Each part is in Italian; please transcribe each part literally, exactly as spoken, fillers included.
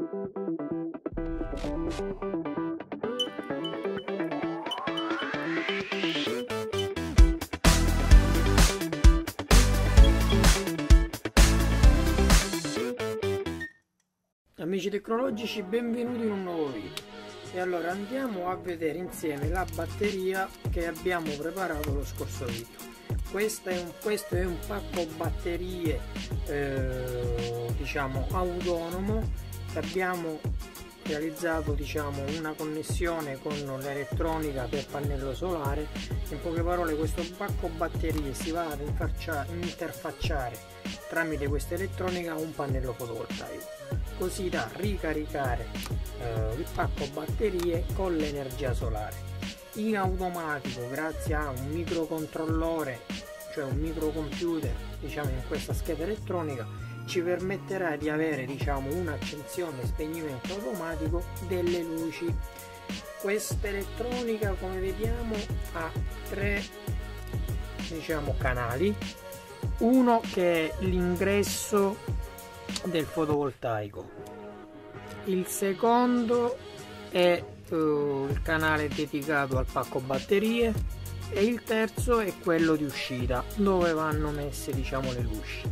Amici tecnologici, benvenuti in un nuovo video. E allora andiamo a vedere insieme la batteria che abbiamo preparato lo scorso video. Questo è un, questo è un pacco batterie eh, diciamo autonomo che abbiamo realizzato, diciamo, una connessione con l'elettronica per pannello solare. In poche parole, questo pacco batterie si va ad interfacciare tramite questa elettronica a un pannello fotovoltaico, così da ricaricare eh, il pacco batterie con l'energia solare in automatico grazie a un microcontrollore, cioè un microcomputer, diciamo, in questa scheda elettronica. Ci permetterà di avere, diciamo, un'accensione e spegnimento automatico delle luci. Questa elettronica, come vediamo, ha tre, diciamo, canali. Uno che è l'ingresso del fotovoltaico, il secondo è uh, il canale dedicato al pacco batterie e il terzo è quello di uscita dove vanno messe, diciamo, le luci.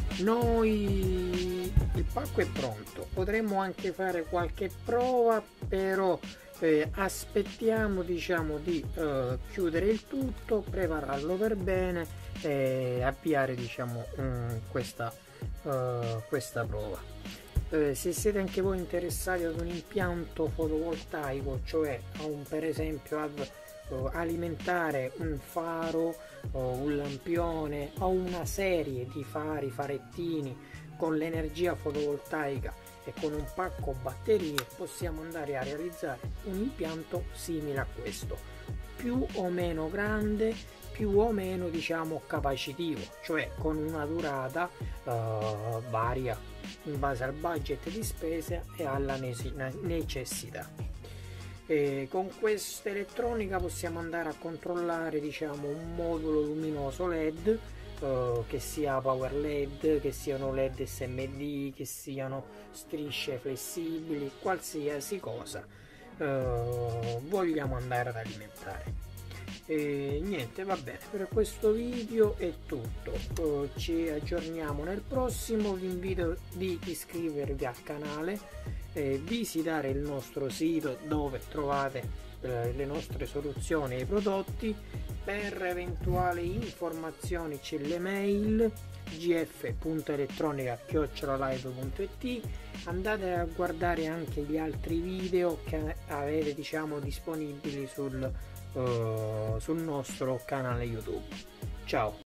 Noi il pacco è pronto, potremmo anche fare qualche prova, però eh, aspettiamo, diciamo, di eh, chiudere il tutto, prepararlo per bene e avviare, diciamo, um, questa, uh, questa prova. Eh, se siete anche voi interessati ad un impianto fotovoltaico, cioè a un, per esempio ad uh, alimentare un faro, uh, un lampione o una serie di fari, farettini con l'energia fotovoltaica e con un pacco batterie, possiamo andare a realizzare un impianto simile a questo, più o meno grande, più o meno, diciamo, capacitivo, cioè con una durata uh, varia in base al budget di spesa e alla necessità. E con questa elettronica possiamo andare a controllare, diciamo, un modulo luminoso led, uh, che sia power led, che siano led S M D, che siano strisce flessibili, qualsiasi cosa uh, vogliamo andare ad alimentare. E niente, va bene, per questo video è tutto. Uh, ci aggiorniamo nel prossimo. Vi invito di iscrivervi al canale, eh, visitare il nostro sito dove trovate eh, le nostre soluzioni e i prodotti. Per eventuali informazioni c'è l'email g f punto elettronica chiocciola live punto it. Andate a guardare anche gli altri video che avete, diciamo, disponibili sul Uh, sul nostro canale YouTube. Ciao!